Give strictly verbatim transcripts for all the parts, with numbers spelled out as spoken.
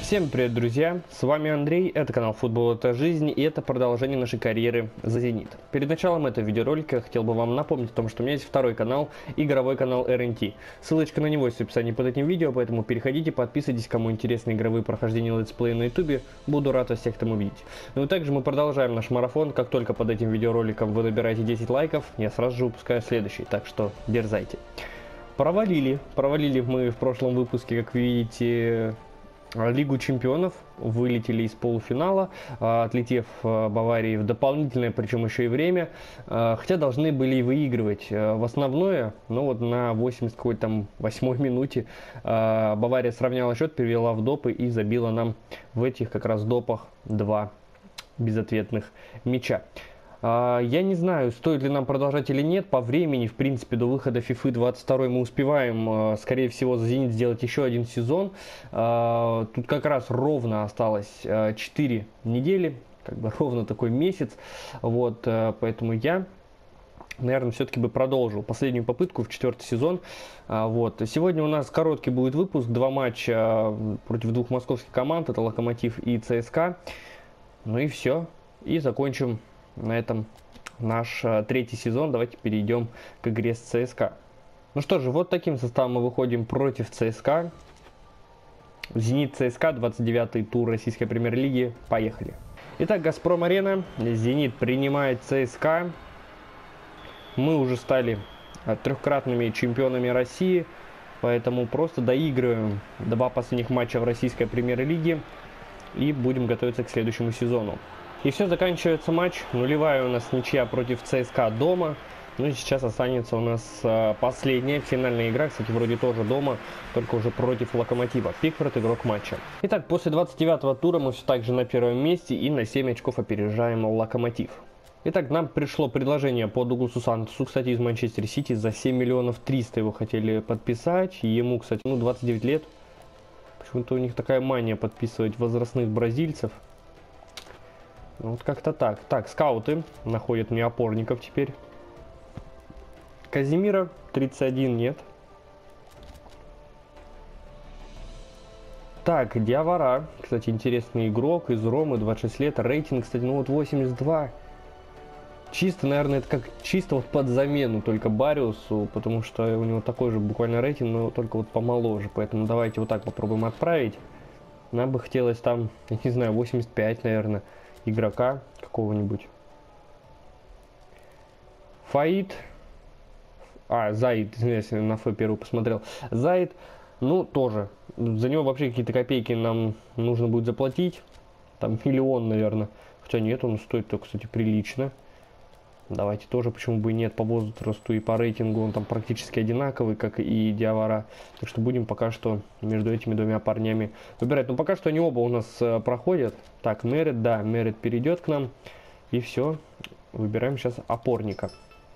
Всем привет, друзья! С вами Андрей, это канал Футбол это жизнь, и это продолжение нашей карьеры за Зенит. Перед началом этого видеоролика хотел бы вам напомнить о том, что у меня есть второй канал, игровой канал эр эн ти. Ссылочка на него есть в описании под этим видео, поэтому переходите, подписывайтесь, кому интересны игровые прохождения летсплея на ютубе, буду рад вас всех там увидеть. Ну и также мы продолжаем наш марафон, как только под этим видеороликом вы набираете десять лайков, я сразу же выпускаю следующий, так что дерзайте. Провалили, провалили мы в прошлом выпуске, как видите, Лигу чемпионов, вылетели из полуфинала, отлетев Баварии в дополнительное, причем еще и время, хотя должны были выигрывать в основное, но вот на восемьдесят восьмой минуте Бавария сравняла счет, перевела в допы и забила нам в этих как раз допах два безответных мяча. Я не знаю, стоит ли нам продолжать или нет. По времени, в принципе, до выхода FIFA двадцать второй мы успеваем, скорее всего, за Зенит сделать еще один сезон. Тут как раз ровно осталось четыре недели, как бы ровно такой месяц. Вот, поэтому я, наверное, все-таки бы продолжил последнюю попытку в четвертый сезон. Вот. Сегодня у нас короткий будет выпуск, два матча против двух московских команд, это Локомотив и ЦСКА. Ну и все, и закончим на этом наш а, третий сезон. Давайте перейдем к игре с ЦСКА. Ну что же, вот таким составом мы выходим против ЦСКА. Зенит ЦСКА, двадцать девятый тур российской премьер-лиги. Поехали. Итак, Газпром Арена. Зенит принимает ЦСКА. Мы уже стали трехкратными чемпионами России, поэтому просто доигрываем два последних матча в российской премьер-лиге и будем готовиться к следующему сезону. И все, заканчивается матч. Нулевая у нас ничья против ЦСКА дома. Ну и сейчас останется у нас а, последняя финальная игра. Кстати, вроде тоже дома, только уже против Локомотива. Пикфорд игрок матча. Итак, после двадцать девятого тура мы все так же на первом месте и на семь очков опережаем Локомотив. Итак, нам пришло предложение по Дугласу Сантосу, кстати, из Манчестер Сити. За семь миллионов триста его хотели подписать. Ему, кстати, ну двадцать девять лет. Почему-то у них такая мания подписывать возрастных бразильцев. Вот как-то так. Так, скауты находят мне опорников теперь. Казимира, тридцать один, нет. Так, Диавара, кстати, интересный игрок из Ромы, двадцать шесть лет. Рейтинг, кстати, ну вот восемьдесят два. Чисто, наверное, это как чисто вот под замену только Бариусу, потому что у него такой же буквально рейтинг, но только вот помоложе. Поэтому давайте вот так попробуем отправить. Нам бы хотелось там, я не знаю, восемьдесят пять, наверное. Игрока какого-нибудь. Фаид. А, Заид, извиняюсь, на Ф первый посмотрел. Заид, ну, тоже. За него вообще какие-то копейки нам нужно будет заплатить. Там миллион, наверное. Хотя нет, он стоит только, кстати, прилично. Давайте тоже, почему бы и нет, по возрасту и по рейтингу он там практически одинаковый, как и Диавара. Так что будем пока что между этими двумя парнями выбирать. Но пока что они оба у нас э, проходят. Так, Мерит, да, Мерит перейдет к нам. И все, выбираем сейчас опорника.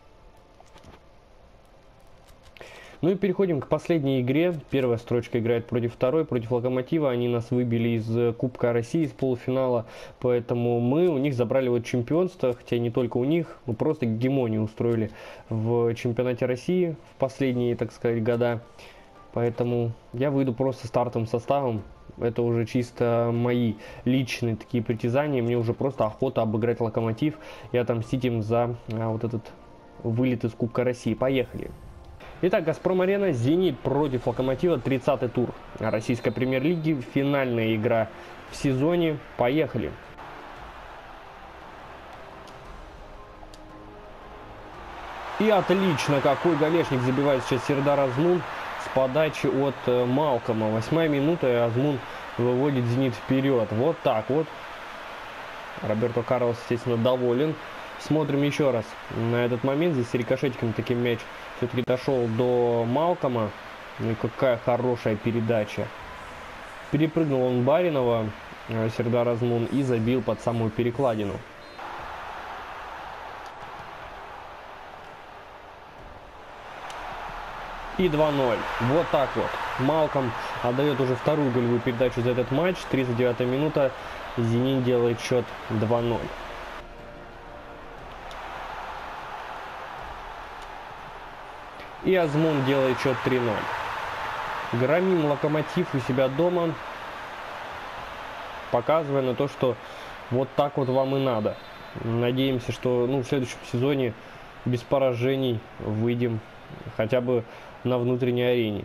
Ну и переходим к последней игре. Первая строчка играет против второй, против Локомотива. Они нас выбили из Кубка России, из полуфинала. Поэтому мы у них забрали вот чемпионство. Хотя не только у них. Мы просто гегемонию устроили в чемпионате России в последние, так сказать, года. Поэтому я выйду просто стартовым составом. Это уже чисто мои личные такие притязания. Мне уже просто охота обыграть Локомотив и отомстить им за а, вот этот вылет из Кубка России. Поехали. Итак, Газпром Арена, Зенит против Локомотива, тридцатый тур российской премьер-лиги, финальная игра в сезоне. Поехали. И отлично, какой голешник забивает сейчас Сердар Азмун с подачи от э, Малкома. Восьмая минута, и Азмун выводит Зенит вперед. Вот так вот. Роберто Карлос, естественно, доволен. Смотрим еще раз на этот момент. Здесь с рикошетиком таким мяч все-таки дошел до Малкома. Ну и какая хорошая передача. Перепрыгнул он Баринова, Сердар Азмун, и забил под самую перекладину. И два ноль. Вот так вот. Малком отдает уже вторую голевую передачу за этот матч. тридцать девятая минута. Зенит делает счет два ноль. И Азмун делает счет три ноль. Громим Локомотив у себя дома. показывая на то, что вот так вот вам и надо. Надеемся, что ну, в следующем сезоне без поражений выйдем хотя бы на внутренней арене.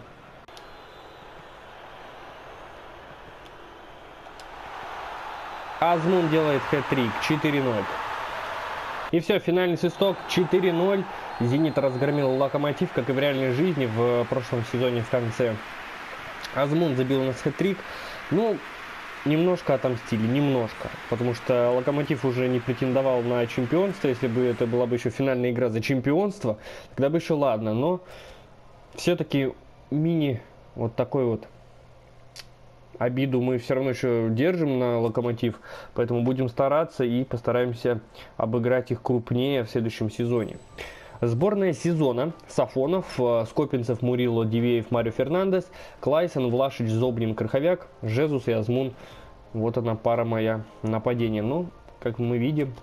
Азмун делает хэт-трик, четыре ноль. И все, финальный свисток, четыре ноль. Зенит разгромил Локомотив, как и в реальной жизни в прошлом сезоне в конце. Азмун забил у нас хэт-трик. Ну, немножко отомстили, немножко. Потому что Локомотив уже не претендовал на чемпионство. Если бы это была бы еще финальная игра за чемпионство, тогда бы еще ладно. Но все-таки мини вот такой вот обиду мы все равно еще держим на Локомотив. Поэтому будем стараться и постараемся обыграть их крупнее в следующем сезоне. Сборная сезона: Сафонов, Скопинцев, Мурило, Дивеев, Марио Фернандес, Клайсон, Влашич, Зобнин, Краховяк, Жезус и Азмун. Вот она пара моя нападения. Ну, как мы видим,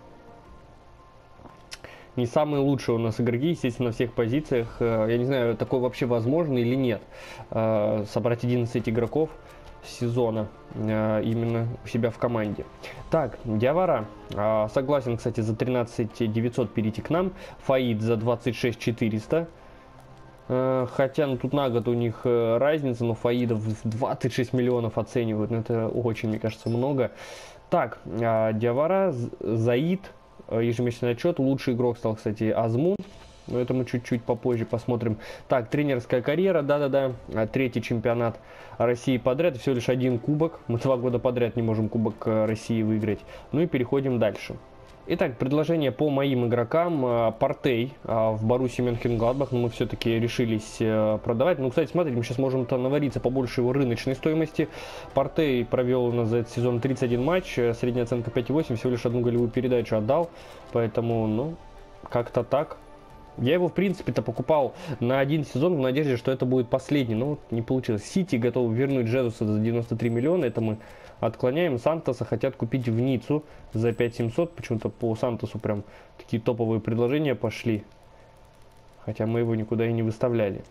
не самые лучшие у нас игроки, естественно, на всех позициях. Я не знаю, такое вообще возможно или нет. Собрать одиннадцать игроков сезона именно у себя в команде. Так, Диавара, согласен, кстати, за тринадцать девятьсот перейти к нам. Фаид за двадцать шесть четыреста. Хотя ну, тут на год у них разница, но Фаидов двадцать шесть миллионов оценивают. Это очень, мне кажется, много. Так, Диавара, Заид, ежемесячный отчет. Лучший игрок стал, кстати, Азмун. Но это мы чуть-чуть попозже посмотрим. Так, тренерская карьера, да-да-да. Третий чемпионат России подряд. Всего лишь один кубок. Мы два года подряд не можем кубок России выиграть. Ну и переходим дальше. Итак, предложение по моим игрокам. Партей в Боруссии Мönchengladbach мы все-таки решились продавать. Ну, кстати, смотрите, мы сейчас можем-то навариться побольше его рыночной стоимости. Партей провел у нас за этот сезон тридцать один матч. Средняя оценка пять и восемь. Всего лишь одну голевую передачу отдал. Поэтому, ну, как-то так. Я его, в принципе-то, покупал на один сезон в надежде, что это будет последний. Но вот не получилось. Сити готов вернуть Жезуса за девяносто три миллиона. Это мы отклоняем. Сантоса хотят купить в Ниццу за пять семьсот. Почему-то по Сантосу прям такие топовые предложения пошли. Хотя мы его никуда и не выставляли.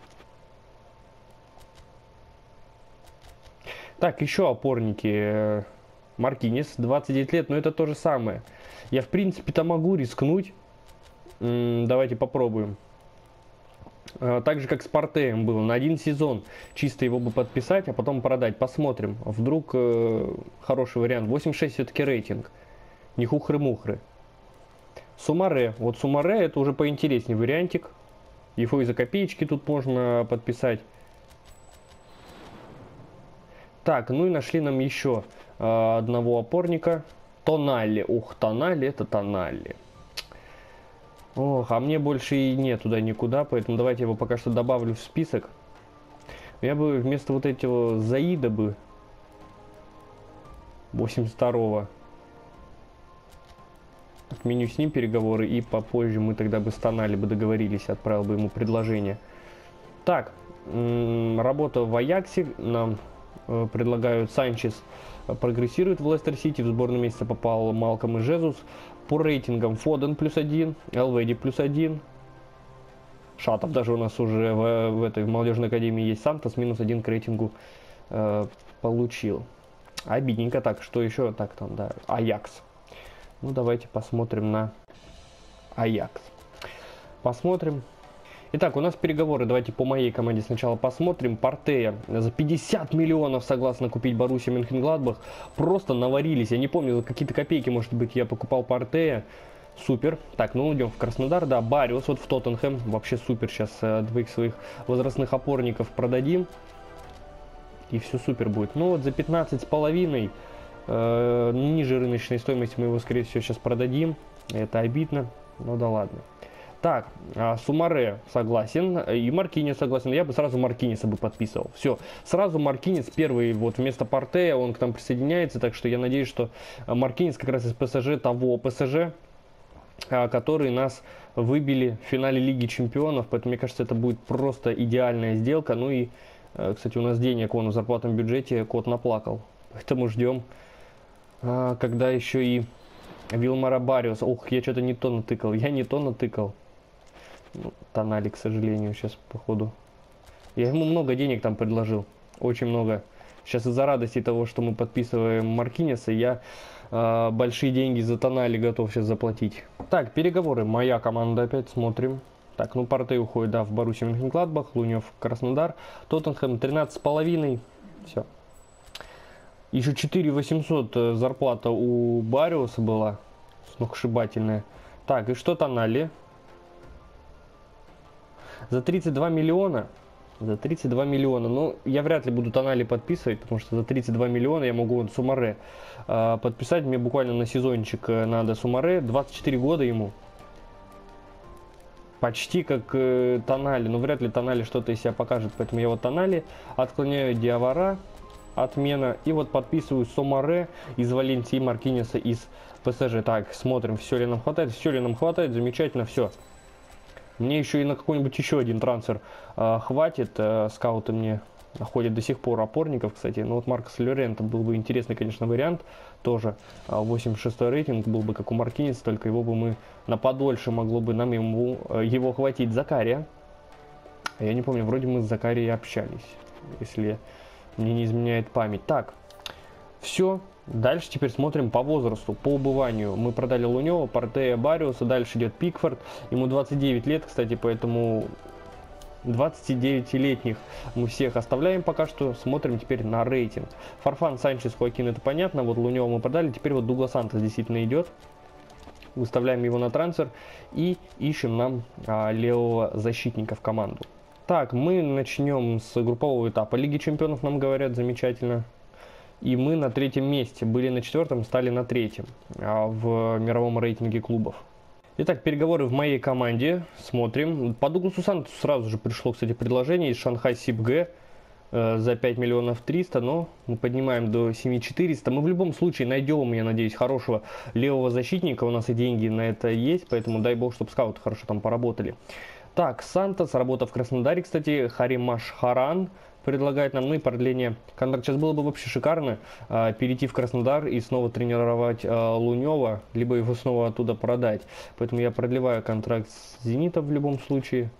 Так, еще опорники. Маркинес, двадцать девять лет, но это то же самое. Я, в принципе-то, могу рискнуть. Давайте попробуем. Так же, как с Партеем было. На один сезон чисто его бы подписать, а потом продать. Посмотрим. Вдруг э, хороший вариант. восемьдесят шесть все-таки рейтинг. Не хухры-мухры. Сумаре. Вот Сумаре это уже поинтереснее вариантик. Его и за копеечки тут можно подписать. Так, ну и нашли нам еще э, одного опорника. Тоналли. Ух, Тоналли это Тоналли. Ох, а мне больше и нет туда никуда, поэтому давайте я его пока что добавлю в список. Я бы вместо вот этого Заида бы восемьдесят второго отменю с ним переговоры, и попозже мы тогда бы с Тоналли бы договорились, отправил бы ему предложение. Так, работа в Аяксе, нам э, предлагают. Санчес прогрессирует в Лестер Сити, в сборную месяца попал Малком и Жезус. По рейтингам Фоден плюс один, Элведи плюс один. Шатов даже у нас уже в, в этой в молодежной академии есть. Сантос минус один к рейтингу э, получил. Обидненько. Так, что еще? Так, там, да, Аякс. Ну, давайте посмотрим на Аякс. Посмотрим. Итак, у нас переговоры. Давайте по моей команде сначала посмотрим. Партея за пятьдесят миллионов согласно купить Боруссия Мönchengladbach. Просто наварились. Я не помню, за какие-то копейки, может быть, я покупал Партея. Супер. Так, ну идем в Краснодар. Да, Бариус вот в Тоттенхэм. Вообще супер. Сейчас э, двоих своих возрастных опорников продадим. И все супер будет. Ну вот за пятнадцать с половиной э, ниже рыночной стоимости мы его, скорее всего, сейчас продадим. Это обидно. Ну да ладно. Так, Сумаре согласен, и Маркинес согласен. Я бы сразу Маркинеса бы подписывал. Все, сразу Маркинес первый, вот вместо Партея, он к нам присоединяется. Так что я надеюсь, что Маркинес как раз из ПСЖ, того ПСЖ, которые нас выбили в финале Лиги Чемпионов. Поэтому, мне кажется, это будет просто идеальная сделка. Ну и, кстати, у нас денег вон в зарплатном бюджете кот наплакал. Поэтому ждем, когда еще и Вилмара Бариус. Ух, я что-то не то натыкал. Я не то натыкал. Ну, Тоналли, к сожалению, сейчас, походу. Я ему много денег там предложил. Очень много. Сейчас из-за радости того, что мы подписываем Маркинеса, я э, большие деньги за Тонали готов сейчас заплатить. Так, переговоры. Моя команда опять, смотрим. Так, ну Партей уходит, да, в Боруссию Мönchengladbach, Лунев Краснодар, Тоттенхэм тринадцать с половиной. Все. Еще четыре восемьсот зарплата у Бариуса была. Сногсшибательная. Так, и что Тонали? За тридцать два миллиона. За тридцать два миллиона. Ну, я вряд ли буду Тонали подписывать, потому что за тридцать два миллиона я могу вот Сумаре э, подписать. Мне буквально на сезончик надо Сумаре. двадцать четыре года ему. Почти как э, Тонали. Но вряд ли Тонали что-то из себя покажет. Поэтому я вот Тонали отклоняю. Диавара. Отмена. И вот подписываю Сумаре из Валенсии, Маркинеса из ПСЖ. Так, смотрим, все ли нам хватает. Все ли нам хватает. Замечательно, все. Мне еще и на какой-нибудь еще один трансфер э, хватит. Э, скауты мне находят до сих пор опорников, кстати. Ну вот Маркос Лоренто был бы интересный, конечно, вариант. Тоже э, восемьдесят шестой рейтинг был бы как у Маркинеса, только его бы мы на подольше могло бы нам ему, э, его хватить. Закария. Я не помню, вроде мы с Закарией общались, если мне не изменяет память. Так, все. Дальше теперь смотрим по возрасту, по убыванию. Мы продали Лунева, Партея, Бариуса, дальше идет Пикфорд. Ему двадцать девять лет, кстати, поэтому двадцатидевятилетних мы всех оставляем пока что. Смотрим теперь на рейтинг. Фарфан, Санчес, Хоакин, это понятно. Вот Лунева мы продали, теперь вот Дуглас Сантос действительно идет. Выставляем его на трансфер и ищем нам а, левого защитника в команду. Так, мы начнем с группового этапа Лиги Чемпионов, нам говорят, замечательно. И мы на третьем месте. Были на четвертом, стали на третьем а, в мировом рейтинге клубов. Итак, переговоры в моей команде. Смотрим. По Дугласу Сантосу сразу же пришло, кстати, предложение из Шанхай Сипгэ э, за пять миллионов триста. Но мы поднимаем до семь тысяч четыреста. Мы в любом случае найдем, я надеюсь, хорошего левого защитника. У нас и деньги на это есть. Поэтому дай бог, чтобы скауты хорошо там поработали. Так, Сантос, работа в Краснодаре, кстати. Харимаш Харан предлагает нам, ну и продление контракта. Сейчас было бы вообще шикарно э, перейти в Краснодар и снова тренировать э, Лунева, либо его снова оттуда продать. Поэтому я продлеваю контракт с Зенитом в любом случае.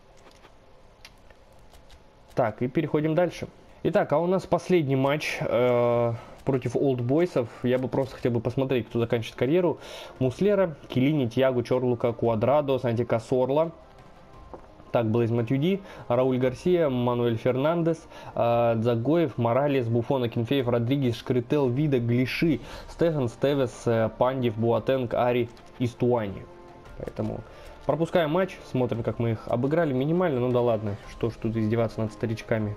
Так, и переходим дальше. Итак, а у нас последний матч э, против олдбойсов. Я бы просто хотел бы посмотреть, кто заканчивает карьеру. Муслера, Келини, Тиаго, Чорлука, Куадрадо, Санти Касорла. Так, Блейз Матюди, Рауль Гарсия, Мануэль Фернандес, э, Дзагоев, Моралес, Буфон, Акинфеев, Родригес, Шкрител, Вида, Глиши, Стефан, Стевес, э, Пандев, Буатенг, Ари и Стуани. Поэтому пропускаем матч, смотрим, как мы их обыграли минимально. Ну да ладно, что ж тут издеваться над старичками.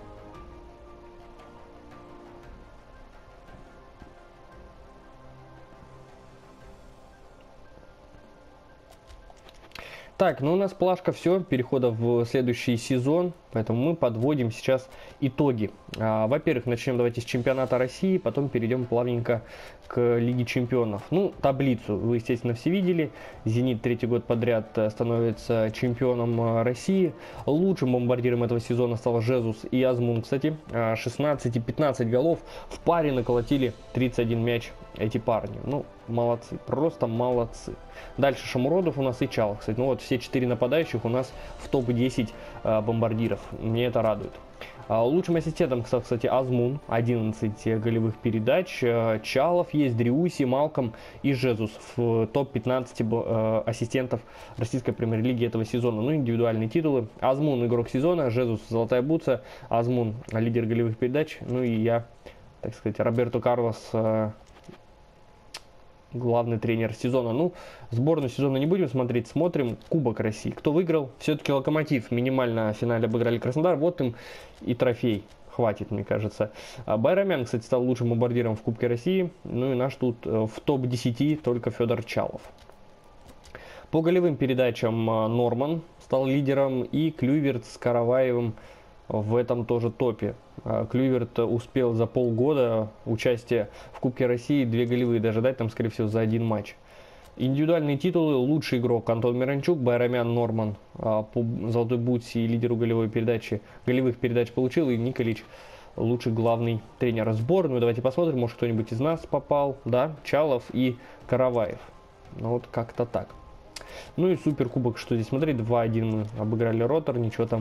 Так, ну у нас плашка, все, перехода в следующий сезон, поэтому мы подводим сейчас итоги. А, во-первых, начнем давайте с чемпионата России, потом перейдем плавненько к Лиге Чемпионов. Ну, таблицу вы, естественно, все видели. Зенит третий год подряд становится чемпионом России. Лучшим бомбардиром этого сезона стал Жезус и Азмун, кстати. шестнадцать и пятнадцать голов в паре наколотили тридцать один мяч эти парни. Ну, молодцы, просто молодцы. Дальше Шамуродов у нас и Чал, кстати. Ну вот все четыре нападающих у нас в топ десять э, бомбардиров. Мне это радует. А, лучшим ассистентом, кстати, Азмун. одиннадцать голевых передач. Э, Чалов есть, Дриуси, Малком и Жезус в топ пятнадцать э, ассистентов российской премьер-лиги этого сезона. Ну, индивидуальные титулы. Азмун игрок сезона, Жезус золотая бутса, Азмун лидер голевых передач. Ну и я, так сказать, Роберто Карлос, э, главный тренер сезона. Ну, сборную сезона не будем смотреть, смотрим Кубок России. Кто выиграл? Все-таки Локомотив минимально в финале обыграли Краснодар. Вот им и трофей. Хватит, мне кажется. Байрамян, кстати, стал лучшим бомбардиром в Кубке России. Ну и наш тут в топ десять только Федор Чалов. По голевым передачам Норман стал лидером, и Клюйверт с Караваевым в этом тоже топе. Клюйверт успел за полгода участия в Кубке России две голевые даже дать, там, скорее всего, за один матч. Индивидуальные титулы: лучший игрок Антон Миранчук, Байрамян, Норман по золотой бутсе и лидеру голевой передачи, голевых передач получил, и Николич лучший главный тренер. Сборную давайте посмотрим, может кто-нибудь из нас попал, да, Чалов и Караваев. Ну вот как-то так. Ну и суперкубок, что здесь смотреть, два один мы обыграли Ротор, ничего там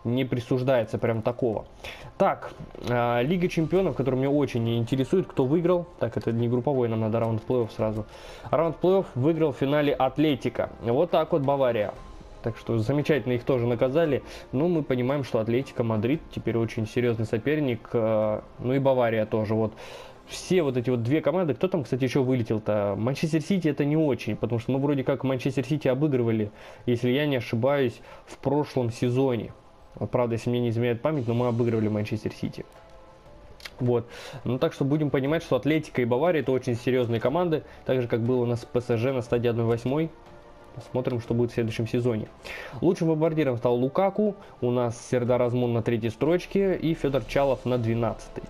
не присуждается прям такого. Так, э, Лига Чемпионов, которая меня очень интересует, кто выиграл. Так, это не групповой, нам надо раунд плей-офф сразу. Раунд плей-офф выиграл в финале Атлетико. Вот так вот Бавария. Так что замечательно их тоже наказали. Но мы понимаем, что Атлетико Мадрид теперь очень серьезный соперник. Э, ну и Бавария тоже. Вот. Все вот эти вот две команды, кто там, кстати, еще вылетел-то? Манчестер Сити это не очень, потому что мы вроде как Манчестер Сити обыгрывали, если я не ошибаюсь, в прошлом сезоне. Вот, правда, если мне не изменяет память, но мы обыгрывали Манчестер Сити. Вот. Ну так что будем понимать, что Атлетико и Бавария это очень серьезные команды, так же как было у нас в ПСЖ на стадии один восемь. Посмотрим, что будет в следующем сезоне. Лучшим бомбардиром стал Лукаку, у нас Сердар Азмун на третьей строчке и Федор Чалов на двенадцатой.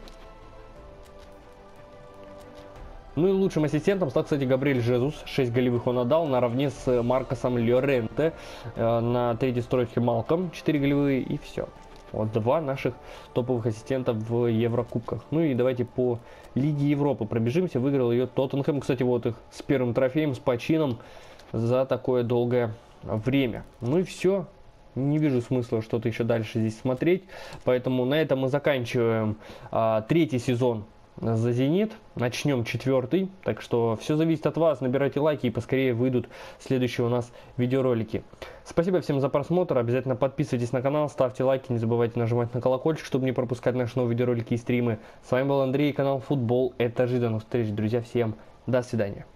Ну и лучшим ассистентом стал, кстати, Габриэль Жезус. шесть голевых он отдал наравне с Маркосом Льоренте. На третьей строчке Малком четыре голевые и все. Вот два наших топовых ассистента в Еврокубках. Ну и давайте по Лиге Европы пробежимся. Выиграл ее Тоттенхэм. Кстати, вот их с первым трофеем, с почином за такое долгое время. Ну и все. Не вижу смысла что-то еще дальше здесь смотреть. Поэтому на этом мы заканчиваем а, третий сезон за «Зенит». Начнем четвертый. Так что все зависит от вас. Набирайте лайки и поскорее выйдут следующие у нас видеоролики. Спасибо всем за просмотр. Обязательно подписывайтесь на канал, ставьте лайки, не забывайте нажимать на колокольчик, чтобы не пропускать наши новые видеоролики и стримы. С вами был Андрей, канал Футбол Это Жизнь. До новых встреч, друзья. Всем до свидания.